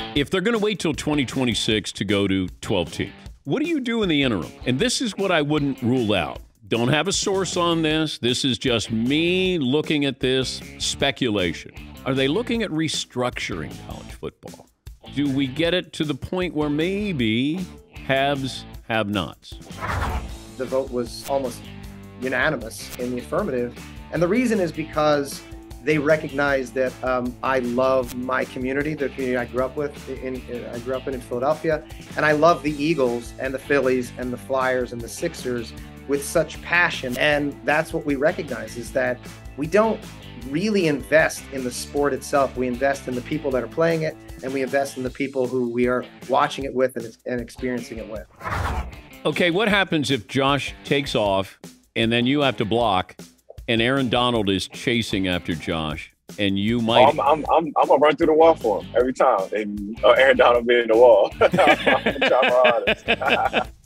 If they're going to wait till 2026 to go to 12 teams, what do you do in the interim? And this is what I wouldn't rule out. Don't have a source on this. This is just me looking at this speculation. Are they looking at restructuring college football? Do we get it to the point where maybe haves, have-nots? The vote was almost unanimous in the affirmative. And the reason is because they recognize that I love my community, the community I grew up with. I grew up in Philadelphia, and I love the Eagles and the Phillies and the Flyers and the Sixers with such passion. And that's what we recognize, is that we don't really invest in the sport itself. We invest in the people that are playing it, and we invest in the people who we are watching it with and experiencing it with. Okay, what happens if Josh takes off and then you have to block and Aaron Donald is chasing after Josh, and you might... I'm going to run through the wall for him every time, and Aaron Donald be in the wall. I'm trying my hardest.